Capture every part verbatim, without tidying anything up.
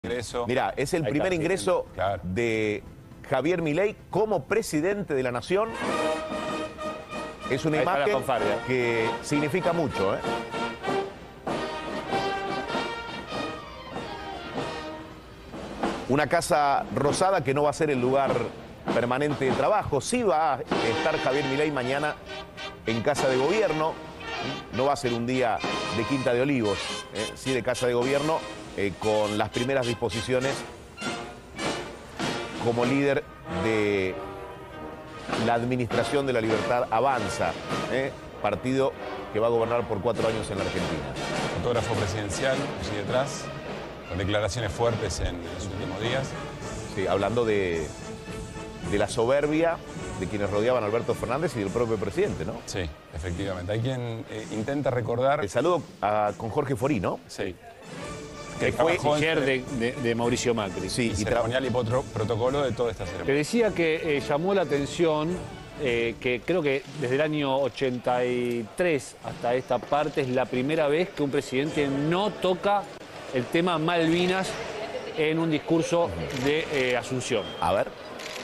Ingreso. Mirá, es el Ahí primer está, ingreso sí, claro. de Javier Milei como presidente de la nación. Es una Ahí está la imagen fanfarria. que significa mucho, ¿eh? Una casa rosada que no va a ser el lugar permanente de trabajo. Sí va a estar Javier Milei mañana en Casa de Gobierno. No va a ser un día de Quinta de Olivos, ¿eh? Sí de Casa de Gobierno, eh, con las primeras disposiciones como líder de la Administración de la Libertad Avanza, ¿eh? Partido que va a gobernar por cuatro años en la Argentina. Fotógrafo presidencial, allí detrás, con declaraciones fuertes en los últimos días. Sí, hablando de, de la soberbia de quienes rodeaban a Alberto Fernández y del propio presidente, ¿no? Sí, efectivamente. Hay quien eh, intenta recordar... El saludo a, con Jorge Forí, ¿no? Sí. Que fue canciller de, de, de Mauricio Macri. Sí, Y y tra- ceremonial y potro- protocolo de toda esta Te ceremonia. decía que eh, llamó la atención eh, que creo que desde el año ochenta y tres hasta esta parte es la primera vez que un presidente no toca el tema Malvinas en un discurso de eh, Asunción. A ver.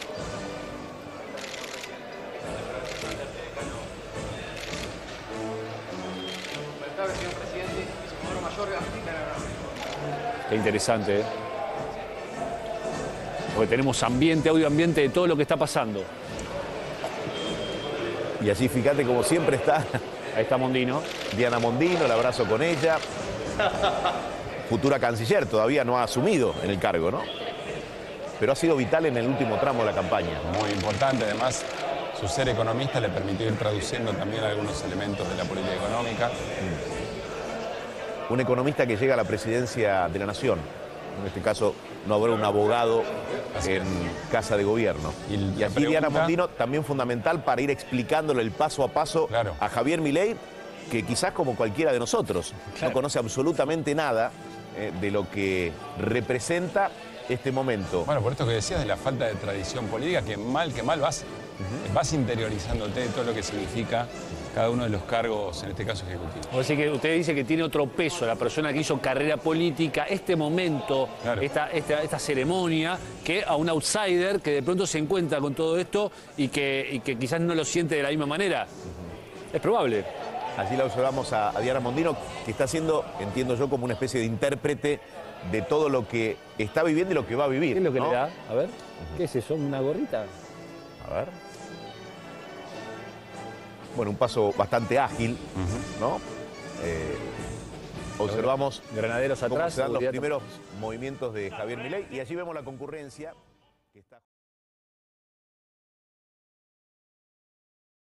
señor presidente, y su Comodoro Mayor, Qué interesante, ¿eh? Porque tenemos ambiente, audio ambiente de todo lo que está pasando. Y allí fíjate como siempre está Ahí está Mondino. Diana Mondino, el abrazo con ella. Futura canciller, todavía no ha asumido en el cargo, ¿no? Pero ha sido vital en el último tramo de la campaña. Muy importante, además, su ser economista le permitió ir traduciendo también algunos elementos de la política económica. Un economista que llega a la presidencia de la nación. En este caso no habrá un abogado Así en Casa de Gobierno. Y Y, la aquí Diana pregunta- Mondino también fundamental para ir explicándole el paso a paso Claro. a Javier Milei, que quizás como cualquiera de nosotros no conoce absolutamente nada eh, de lo que representa este momento. Bueno, por esto que decías de la falta de tradición política, que mal que mal vas, vas interiorizándote de todo lo que significa cada uno de los cargos, en este caso ejecutivos. O sea que usted dice que tiene otro peso la persona que hizo carrera política, este momento, Claro. esta, esta, esta ceremonia, que a un outsider que de pronto se encuentra con todo esto y que, y que quizás no lo siente de la misma manera. Es probable. Allí la observamos a, a Diana Mondino, que está siendo, entiendo yo, como una especie de intérprete de todo lo que está viviendo y lo que va a vivir. ¿Qué es lo que ¿no? le da? A ver, ¿qué es eso? ¿Una gorrita? A ver. Bueno, un paso bastante ágil, ¿no? Eh, observamos Granaderos cómo atrás. se dan los seguridad- primeros movimientos de Javier Milei y allí vemos la concurrencia que está...